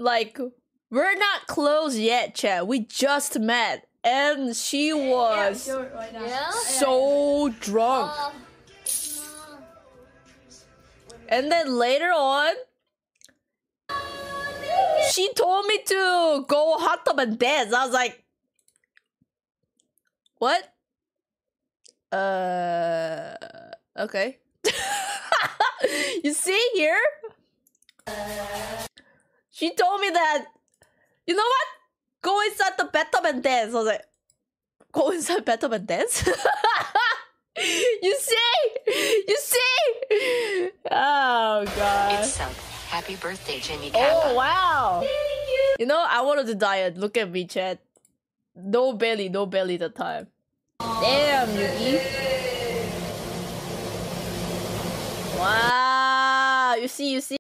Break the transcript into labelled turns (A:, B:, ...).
A: like, we're not close yet, chat. We just met. And she was so drunk. And then later on, she told me to go hot tub and dance. I was like, what? Okay. You see here? She told me that, you know what? Go inside the bathtub and dance. I was like, go inside bathtub and dance? You see? You see? Oh, God.
B: It's Sub. Happy birthday, Jinny.
A: Oh, wow. You know, I wanted to diet. Look at me, chat. No belly the time. Damn, Yuki. Wow. You see?